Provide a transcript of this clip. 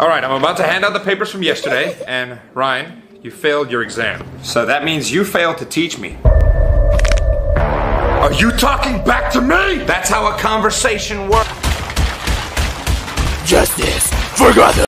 Alright, I'm about to hand out the papers from yesterday, and Ryan, you failed your exam. So that means you failed to teach me. Are you talking back to me? That's how a conversation works. Justice for Gotham.